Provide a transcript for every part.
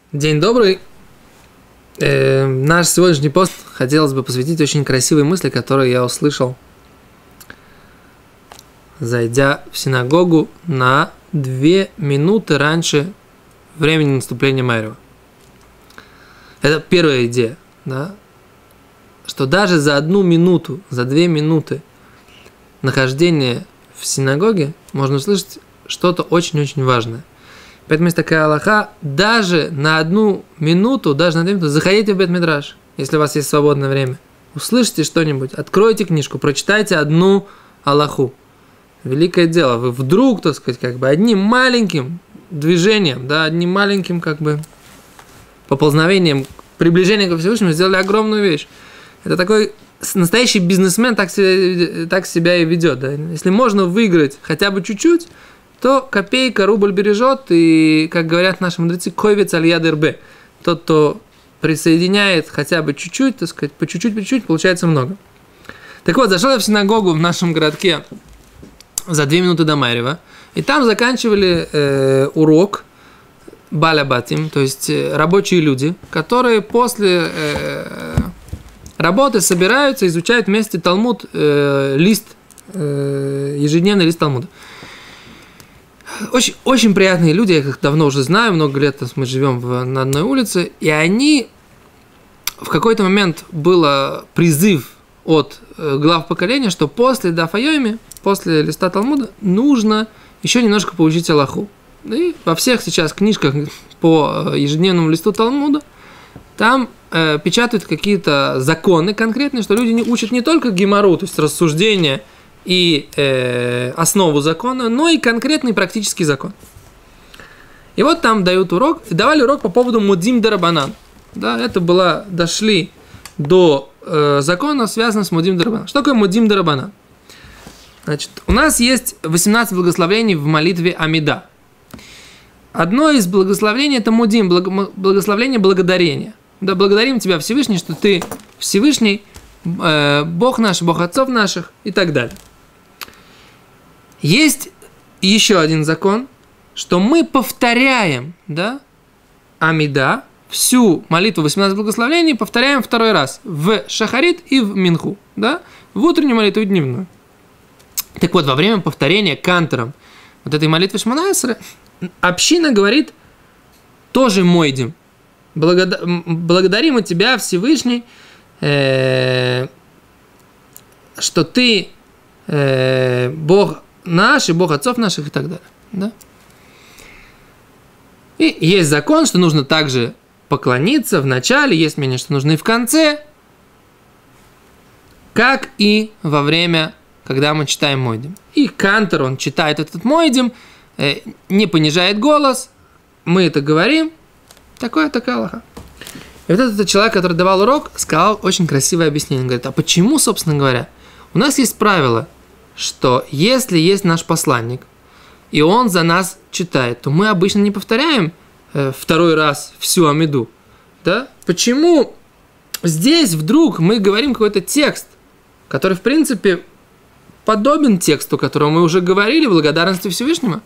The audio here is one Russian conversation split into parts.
День добрый. Наш сегодняшний пост хотелось бы посвятить очень красивой мысли, которую я услышал, зайдя в синагогу на 2 минуты раньше времени наступления Майрева. Это первая идея, да? Что даже за 1 минуту, за 2 минуты нахождения в синагоге можно услышать что-то очень-очень важное. Поэтому есть такая алаха: даже на 1 минуту, даже на 2 минуты заходите в бет-мидраш, если у вас есть свободное время. Услышите что-нибудь, откройте книжку, прочитайте одну алаху. Великое дело. Вы вдруг, так сказать, как бы одним маленьким движением, да, одним маленьким как бы поползновением, приближением ко Всевышнему сделали огромную вещь. Это такой настоящий бизнесмен так себя и ведет. Да? Если можно выиграть хотя бы чуть-чуть, то копейка, рубль бережет, и, как говорят наши мудрецы, койвец аль-яд РБ. Тот, кто присоединяет хотя бы чуть-чуть, так сказать, по чуть-чуть, получается много. Так вот, зашел я в синагогу в нашем городке за 2 минуты до Майрева, и там заканчивали урок Баля Батим, то есть рабочие люди, которые после работы собираются, изучают вместе Талмуд, ежедневный лист Талмуда. Очень, очень приятные люди, я их давно уже знаю, много лет мы живем на одной улице, и они, в какой-то момент был призыв от глав поколения, что после Даф Йоми, после листа Талмуда, нужно еще немножко поучить алаху. И во всех сейчас книжках по ежедневному листу Талмуда там печатают какие-то законы конкретные, что люди учат не только гемару, то есть рассуждения и основу закона, но и конкретный практический закон. И вот там дают урок, и давали урок по поводу модим дарабанан. Да, это дошли до закона, связанного с модим дарабанан. Что такое модим дарабанан? Значит, у нас есть 18 благословений в молитве Амида. Одно из благословений – это модим, благословение благодарения. Да, благодарим Тебя, Всевышний, что Ты Всевышний, Бог наш, Бог отцов наших и так далее. Есть еще один закон, что мы повторяем, да, Амида, всю молитву 18 благословений повторяем 2 раз в Шахарит и в Минху, да, в утреннюю молитву и дневную. Так вот, во время повторения кантором вот этой молитвы Шмона Эсре община говорит тоже мойдим. Благодарим мы Тебя, Всевышний, что Ты Бог наш и Бог отцов наших и так далее. Да? И есть закон, что нужно также поклониться в начале, есть мнение, что нужно и в конце, как и во время, когда мы читаем мойдим. И кантор, он читает этот мойдим, не понижает голос, мы это говорим, такая алаха. И вот этот человек, который давал урок, сказал очень красивое объяснение. Он говорит: а почему, собственно говоря, у нас есть правило, что если есть наш посланник, и он за нас читает, то мы обычно не повторяем 2 раз всю Амиду. Да? Почему здесь вдруг мы говорим какой-то текст, который, в принципе, подобен тексту, которого мы уже говорили, благодарности Всевышнему?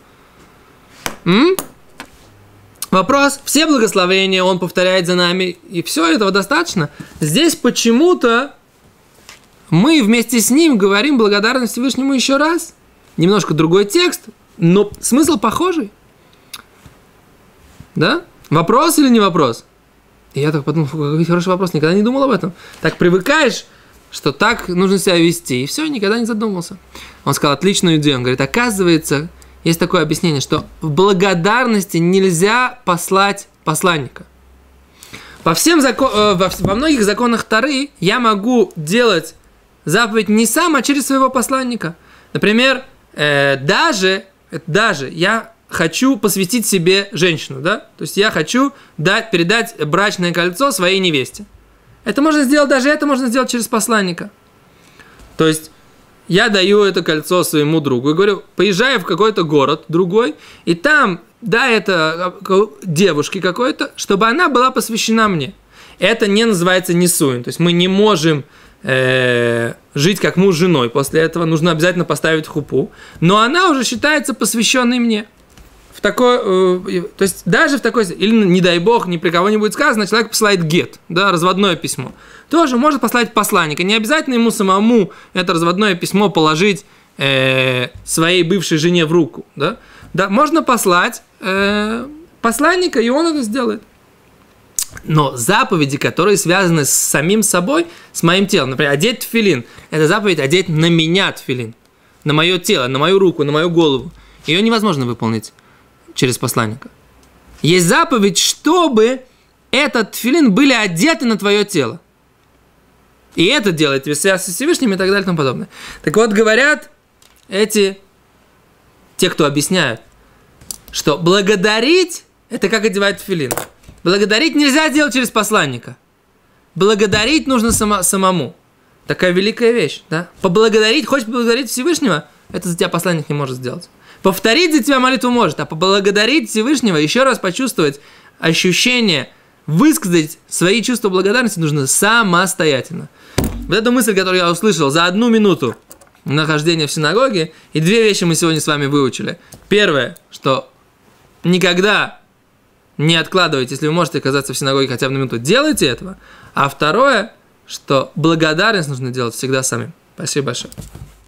Вопрос: все благословения он повторяет за нами, и все этого достаточно. Здесь почему-то мы вместе с ним говорим благодарность Всевышнему еще раз. Немножко другой текст, но смысл похожий. Да? Вопрос или не вопрос? И я так подумал: какой хороший вопрос, никогда не думал об этом. Так привыкаешь, что так нужно себя вести, и все, никогда не задумался. Он сказал отличную идею. Он говорит: оказывается, есть такое объяснение, что в благодарности нельзя послать посланника. Во многих законах Торы я могу делать заповедь не сам, а через своего посланника. Например, даже я хочу посвятить себе женщину, да? То есть я хочу передать брачное кольцо своей невесте. Это можно сделать через посланника. То есть я даю это кольцо своему другу и говорю: поезжай в какой-то город другой, и там дай это девушке какой-то, чтобы она была посвящена мне. Это не называется нисуин. То есть мы не можем жить как муж с женой. После этого нужно обязательно поставить хупу. Но она уже считается посвященной мне. в такой, то есть даже в такой, или не дай бог, ни при кого не будет сказано, человек посылает гет, да, разводное письмо. Тоже может послать посланника. Не обязательно ему самому это разводное письмо положить своей бывшей жене в руку, да. Да, можно послать посланника, и он это сделает. Но заповеди, которые связаны с самим собой, с моим телом, например, одеть тфилин, это заповедь одеть на меня тфилин, на мое тело, на мою руку, на мою голову. Ее невозможно выполнить через посланника. Есть заповедь, чтобы этот тфилин были одеты на твое тело. И это делает тебе связь со Всевышним и так далее и тому подобное. Так вот, говорят те, кто объясняют, что благодарить – это как одевать тфилин. Благодарить нельзя делать через посланника. Благодарить нужно самому. Такая великая вещь, да? Поблагодарить, хочешь поблагодарить Всевышнего, это за тебя посланник не может сделать. Повторить за тебя молитву может, а поблагодарить Всевышнего, еще раз почувствовать ощущение, высказать свои чувства благодарности нужно самостоятельно. Вот эту мысль, которую я услышал за 1 минуту нахождения в синагоге, и 2 вещи мы сегодня с вами выучили. Первое, что никогда не откладывайте, если вы можете оказаться в синагоге хотя бы на минуту, делайте этого. А второе, что благодарность нужно делать всегда самим. Спасибо большое.